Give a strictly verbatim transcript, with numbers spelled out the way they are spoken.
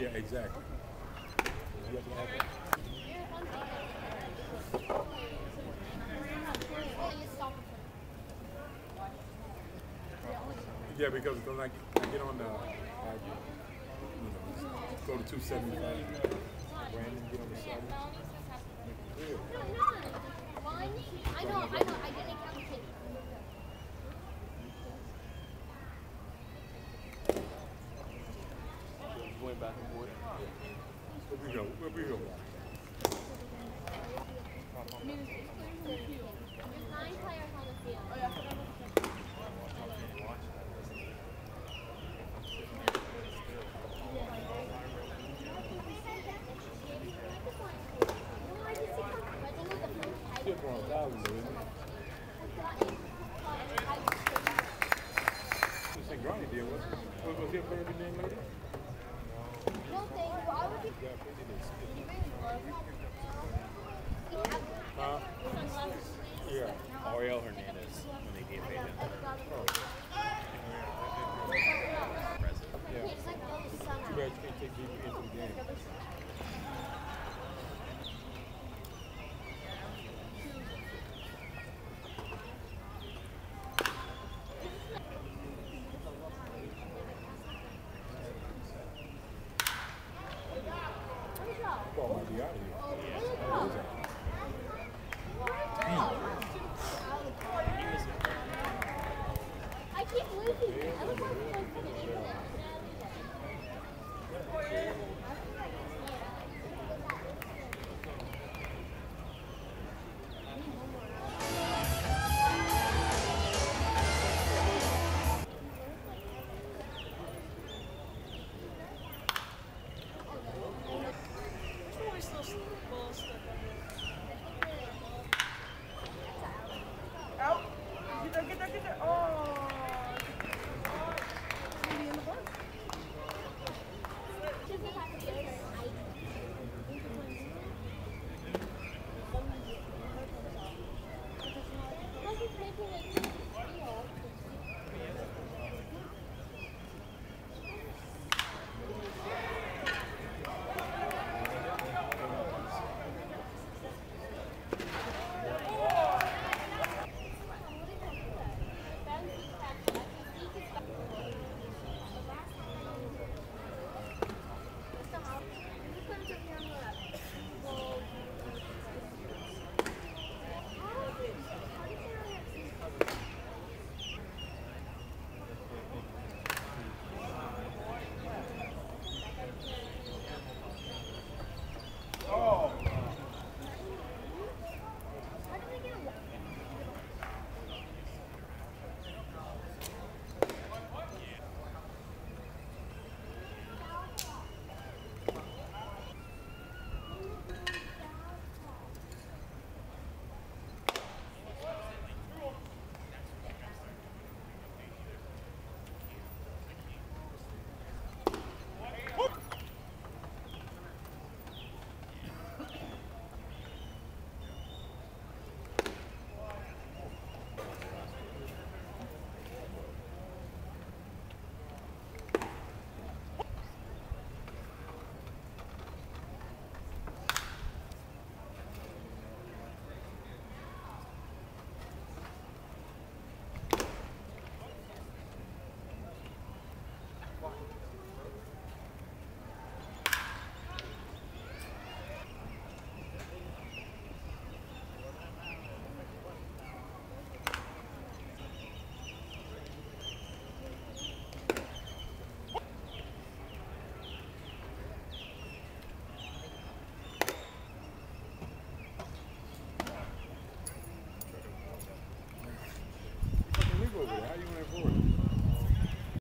Yeah, exactly. You ever had that? Yeah, because when I, I get on the, I, you know, go to two seventy-five, random, get on the seven. Yeah. I know, I know, I didn't calculate. Going back and forth. Where we go? Where we go? There's nine players on the field. Still throwing thousands, isn't it? You say Granny did, what? Was, was he a player name later? No, they why would you Huh? Yeah. Ariel Hernandez when they gave him Oh, president. yeah. Too bad you can't take D B into the game. Ball might be out of here.